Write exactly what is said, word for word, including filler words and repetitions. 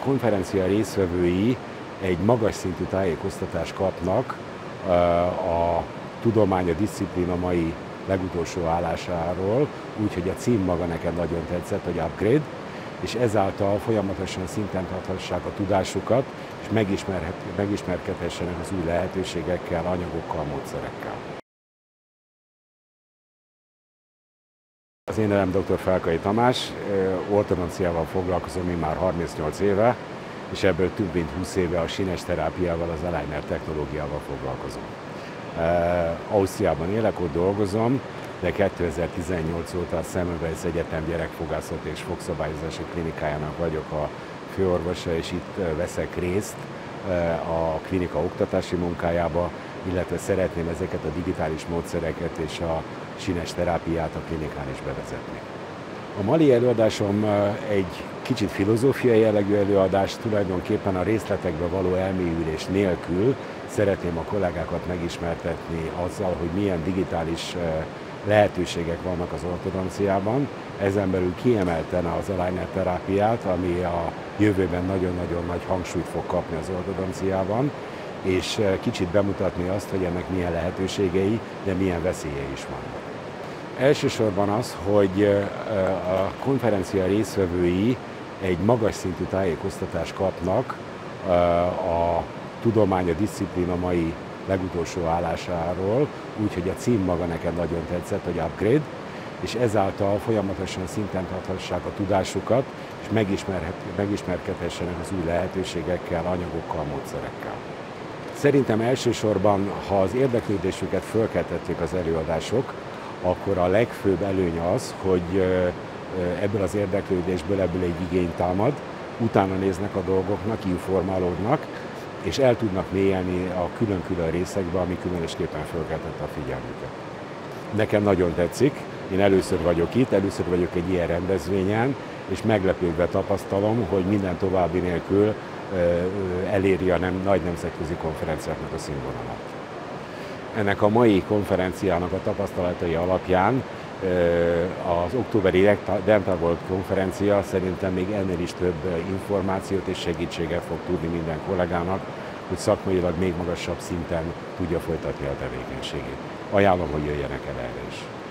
konferencia résztvevői egy magas szintű tájékoztatást kapnak a tudomány, a diszciplína mai legutolsó állásáról, úgyhogy a cím maga neked nagyon tetszett, hogy upgrade, és ezáltal folyamatosan szinten tarthassák a tudásukat, és megismerkedhessenek az új lehetőségekkel, anyagokkal, módszerekkel. Az én nevem dr. Felkai Tamás, ortodonciával foglalkozom én már harmincnyolc éve, és ebből több mint húsz éve a sínes terápiával, az aligner technológiával foglalkozom. Ausztriában élek, ott dolgozom, de kétezer-tizennyolc óta a Semmelweis Egyetem gyerekfogászati és fogszabályozási klinikájának vagyok a főorvosa, és itt veszek részt a klinika oktatási munkájába, illetve szeretném ezeket a digitális módszereket és a sínes terápiát a klinikán is bevezetni. A mai előadásom egy kicsit filozófiai jellegű előadás, tulajdonképpen a részletekbe való elmélyülés nélkül szeretném a kollégákat megismertetni azzal, hogy milyen digitális lehetőségek vannak az ortodonciában. Ezen belül kiemelten az aligner terápiát, ami a jövőben nagyon-nagyon nagy hangsúlyt fog kapni az ortodonciában, és kicsit bemutatni azt, hogy ennek milyen lehetőségei, de milyen veszélyei is vannak. Elsősorban az, hogy a konferencia résztvevői egy magas szintű tájékoztatást kapnak a tudomány, a diszciplína mai legutolsó állásáról, úgyhogy a cím maga neked nagyon tetszett, hogy upgrade, és ezáltal folyamatosan szinten tarthassák a tudásukat, és megismerkedhessenek az új lehetőségekkel, anyagokkal, módszerekkel. Szerintem elsősorban, ha az érdeklődésüket fölkeltették az előadások, akkor a legfőbb előny az, hogy ebből az érdeklődésből ebből egy igény támad, utána néznek a dolgoknak, informálódnak, és el tudnak mélyelni a külön-külön részekbe, ami különösképpen fölkeltette a figyelmüket. Nekem nagyon tetszik, én először vagyok itt, először vagyok egy ilyen rendezvényen, és meglepődve tapasztalom, hogy minden további nélkül eléri a nem, nagy nemzetközi konferenciáknak a színvonalat. Ennek a mai konferenciának a tapasztalatai alapján az októberi Dental World konferencia szerintem még ennél is több információt és segítséget fog tudni minden kollégának, hogy szakmailag még magasabb szinten tudja folytatni a tevékenységét. Ajánlom, hogy jöjjenek el erre is.